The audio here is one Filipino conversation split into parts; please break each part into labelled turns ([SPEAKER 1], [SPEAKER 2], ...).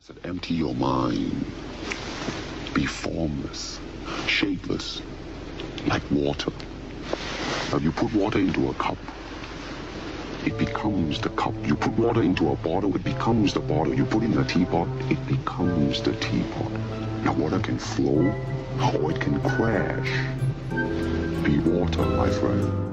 [SPEAKER 1] So empty your mind. Be formless, shapeless, like water. Now you put water into a cup, it becomes the cup. You put water into a bottle, it becomes the bottle. You put it in a teapot, it becomes the teapot. Now water can flow, or it can crash. Be water, my friend.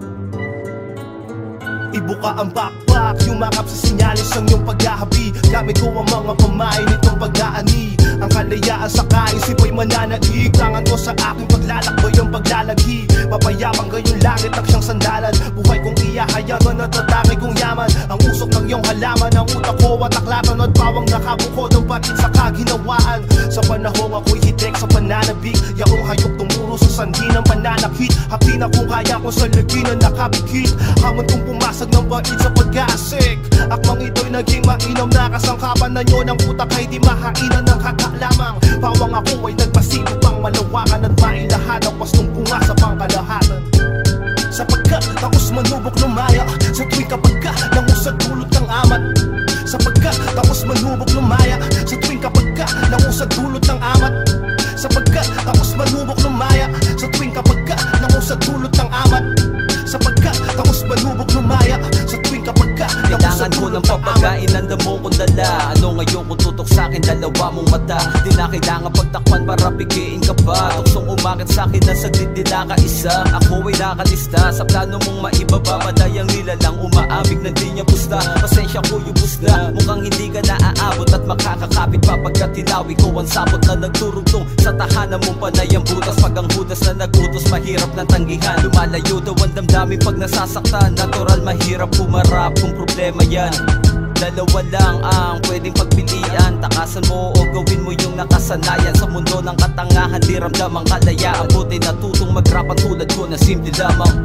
[SPEAKER 2] Ibuka ang backpack, yumakap sa sinyalis ang iyong paghahabi. Gamit ko ang mga pamain nitong pag-aani. Ang kalayaan sa kaisipo'y mananaig. Tangan ko sa aking paglalakbay ang paglalagi. Mapayamang gayong langit ang siyang sandalan. Buhay kong iyahayagan at tatake kong yaman. Ang usok ng iyong halaman, ang utak ko at aklatan at pawang nakabukod ang patid sa kaginawaan. Sa panahong ako'y hitik sa pananabik, yaong hayok tumuro sa sanhi ng pananakit. Hapdi na kung kaya ko sa lagi na nakabikit. Hamon kong pumasag ng bait sa pag-asik. Akmang ito'y naging mainam na kasangkapan na nyo ng utak ay di mahainan ng kakalamang. Pawang ako ay nagpasigo pang malawakan at mailahan ang wastong bunga sa pangkalahatan. Sapagkat takos manubok lumaya sa tuwing kapagka nangusad dulot ng amat. Sapagkat takos manubok lumaya sa tuwing kapagka nangusad dulot ng amat. Sapagkat takos manubok lumaya sa tuwing kapagka nangusad dulot ng amat. Sapagkat takos manubok lumaya sa tuwing kapagka
[SPEAKER 3] kailangan ko ng papagain ang damo kong dala. Ano ngayon kung tutok sa'kin dalawa mong mata? Di na kailangan pagtakpan para pigiin ka pa. Tuksong umakit sa'kin na saglit di nakaisa. Ako ay nakalista sa plano mong maibaba. Madayang nilalang umaamig na di niya pusta. Pasensya ko yubos na, mukhang hindi ka naaabot at makakakapit pa pagkat tinawi ko ang sapot na nagturugtong sa tahanan mong panay ang butas. Pag ang hudas na nagutos mahirap ng tanggihan. Lumalayo daw ang damdamin pag nasasaktan. Natural mahirap pumarap kung problema yan. Dalawa lang ang pwedeng pagpilian. Takasan mo o gawin mo yung nakasanayan. Sa mundo ng katangahan di ramdam ang kalayaan. Buti natutong magrapan tulad ko na simple lamang.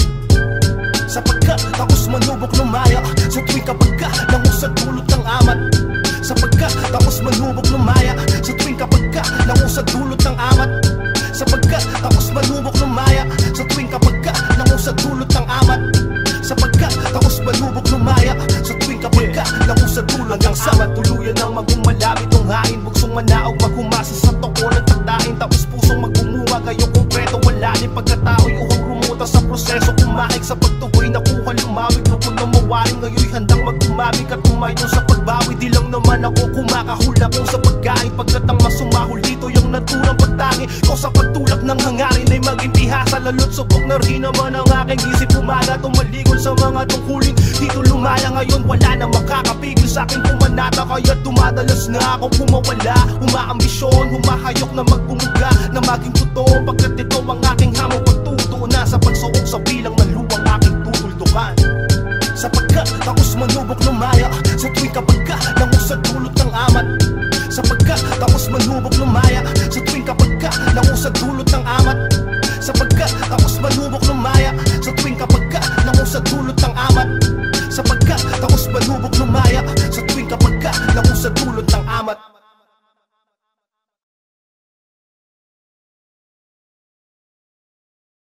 [SPEAKER 2] Sapagkat takos manubok lumaya sa tuwing kapagka nangusad dulot ng amat. Sapagkat takos manubok lumaya sa tuwing kapagka nangusad dulot ng amat. Sapagkat takos manubok lumaya sa tuwing kapagka nangusad dulot ng amat. Sapagkat takos manubok lumaya sa tuwing kapagka nangusad dulot ng amat. Tuluyan ang magumalapit ng hain, bugsong manaog maghumasa sa toko ng tagdain. Tapos pusong magbumunga kayong konkreto walanin. Pagkatao'y uhang rumuta sa proseso, kumaig sa pagtukoy nakuha lumawig. Lupon na mawaring ngayon handang magkumamig at tumayon sa pagbawi. Di lang naman ako kumakahula kung sa pagkain. Pagkat ang masumahol dito yung naturang pagtangi ko sa pagtulak ng hangarin ay maging pihasa. Lalo't subok na rin naman ang aking isip. Umaga tumaligol sa mga tungkulin. Dito lumaya ngayon wala na makakapigil sa akin pumanata. Kaya dumadalas na ako pumawala. Umaambisyon, humahayok na magbumuga na maging totoo. Pagkat ito ang aking hamong pagtuto na sa pagsuok sa bilang ng luwang aking tutuldukan. Sapagkat takos manubok lumaya sa tuwing kapagka nangusad dulot ng amat. Sapagkat takos manubok lumaya sa tuwing kapagka nangusad dulot